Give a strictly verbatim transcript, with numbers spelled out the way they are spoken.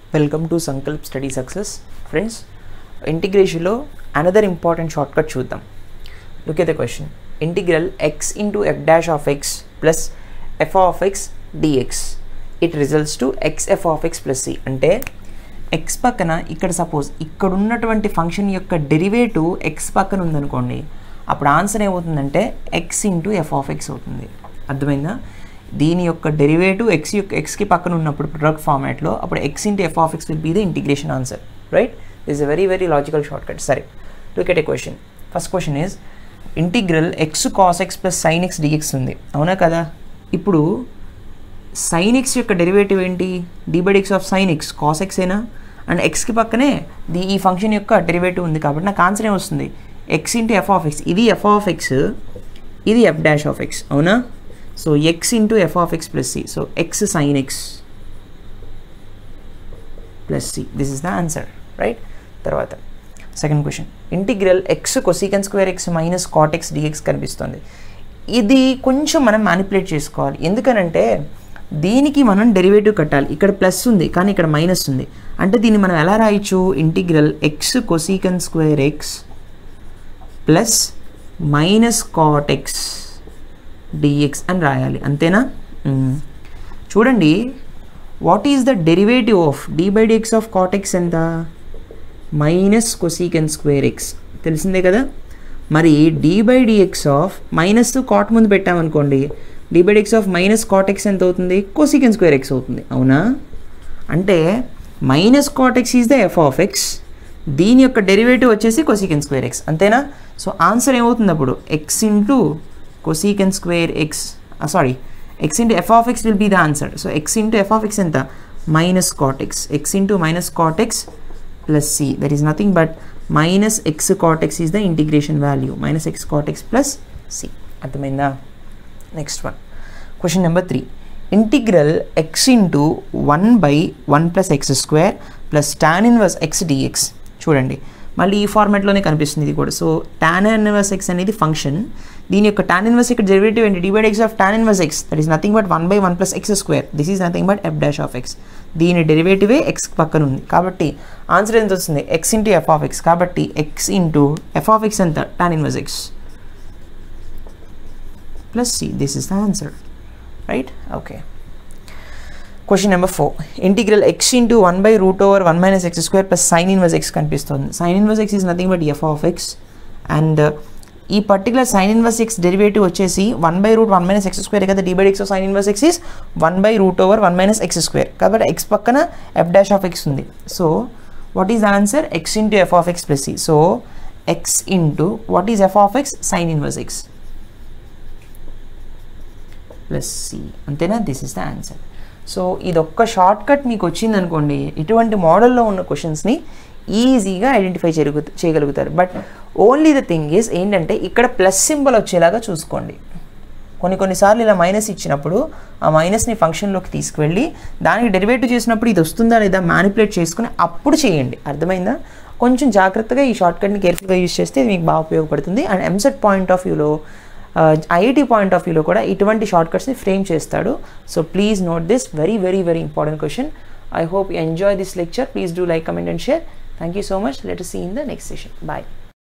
Welcome to Sankalp study success. Friends, ఇంటిగ్రేషన్లో another important shortcut చూద్దాం. Look at the question. Integral x into f dash of x plus f of x dx it results to x f of x plus c. అంటే x పక్కన ఇక్కడ suppose ఇక్కడ ఉన్నటువంటి function యొక్క derivative X పక్కన ఉందనుకోండి, అప్పుడు ఆన్సర్ ఏమవుతుందంటే x into f of x అవుతుంది. అర్థమైందా? దీని యొక్క డెరివేటివ్ ఎక్స్ యొక్క ఎక్స్కి పక్కన ఉన్నప్పుడు ప్రొడక్ట్ ఫార్మాట్లో అప్పుడు x into f of x will be the integration answer. Right? This is a very very logical short cut. సరే, look at a question. First question is integral x cos x plus sine x dx ఉంది, అవునా కదా? ఇప్పుడు sine x యొక్క derivative ఏంటి? D by x of sine x cos x ఏనా? And ఎక్స్కి పక్కనే ది ఈ ఫంక్షన్ యొక్క డెరివేటివ్ ఉంది కాబట్టి నాకు ఆన్సర్ ఏమొస్తుంది? X into f of x. ఇది ఎఫ్ ఆఫ్ ఎక్స్, ఇది ఎఫ్ డాష్ ఆఫ్ ఎక్స్, అవునా? So x into f of x plus c. So x sine x plus c, this is the answer. Right? తర్వాత second question. Integral x cosecant square x minus cot x dx కనిపిస్తుంది. ఇది కొంచెం మనం manipulate చేసుకోవాలి. ఎందుకనంటే దీనికి మనం derivative కట్టాలి. ఇక్కడ ప్లస్ ఉంది కానీ ఇక్కడ మైనస్ ఉంది. అంటే దీన్ని మనం ఎలా రాయొచ్చు? Integral x cosecant square x plus minus cot x dx అని రాయాలి, అంతేనా? చూడండి, what is the derivative of d by dx of cot x ఎంత? మైనస్ కొసీకెన్ స్క్వేర్ ఎక్స్, తెలిసిందే కదా? మరి d by dx of minus cot ముందు పెట్టామనుకోండి, d by dx of minus cot x ఎంత అవుతుంది? కొసీకెన్ స్క్వేర్ ఎక్స్ అవుతుంది, అవునా? అంటే minus cot x is the f of x, దీని యొక్క డెరివేటివ్ వచ్చేసి కొసీకెన్ స్క్వేర్ ఎక్స్, అంతేనా? సో ఆన్సర్ ఏమవుతుంది అప్పుడు? X into cosecant square x, uh, sorry, x into f of x will be the answer. So x into f of x enta minus cot x, x into minus cot x plus c, that is nothing but minus x cot x is the integration value, minus x cot x plus c. Adhamainda? Next one, question number three. Integral x into one by one plus x square plus tan inverse x dx. చూడండి, మళ్ళీ ఈ ఫార్మాట్లోనే కనిపిస్తుంది ఇది కూడా. So tan inverse x అనేది function, దీని యొక్క tan inverse ఇక్కడ డెరివేటివ్ ఏంటి? D by x of tan inverse x, that is nothing but one by one plus x square. This is nothing but f dash of x, దీని డెరివేటివే x పక్కన ఉంది కాబట్టి ఆన్సర్ ఎంత వస్తుంది? X into f of x. కాబట్టి x into f of x ఎంత? tan inverse x plus c, this is the answer. Right? Okay. Question number four. Integral x into one by root over one minus x square plus sine inverse x కనిపిస్తుంది. Sine inverse x is nothing but f of x and ఈ particular sine inverse x derivative వచ్చేసి one by root one minus x square కదా. D by x of sine inverse x is one by root over one minus x square కాబట్టి x పక్కన f dash of X ఉంది. So what is the answer? X into f of x plus c. So x into what is f of x? Sine inverse x plus c, అంతేనా? This is the answer. So ఇదొక్క short cut మీకు వచ్చిందనుకోండి, ఇటువంటి మోడల్లో ఉన్న క్వశ్చన్స్ని ఈజీగా identify చేయగలుగు చేయగలుగుతారు but only the thing is ఏంటంటే ఇక్కడ ప్లస్ సింబల్ వచ్చేలాగా చూసుకోండి. కొన్ని కొన్నిసార్లు ఇలా మైనస్ ఇచ్చినప్పుడు ఆ మైనస్ని ఫంక్షన్లోకి తీసుకువెళ్ళి దానికి డెరివేటివ్ చేసినప్పుడు ఇది వస్తుందా లేదా మ్యానిపులేట్ చేసుకుని అప్పుడు చేయండి. అర్థమైందా? కొంచెం జాగ్రత్తగా ఈ షార్ట్ కట్ని కేర్ఫుల్గా యూజ్ చేస్తే ఇది మీకు బాగా ఉపయోగపడుతుంది. అండ్ ఎంసెట్ పాయింట్ ఆఫ్ వ్యూలో, ఐఐటి పాయింట్ ఆఫ్ వ్యూలో కూడా ఇటువంటి షార్ట్ కట్స్ని ఫ్రేమ్ చేస్తాడు. So please note this, very very very important question. I hope you enjoy this lecture. Please do like, comment and share. Thank you so much. Let us see in the next session. Bye.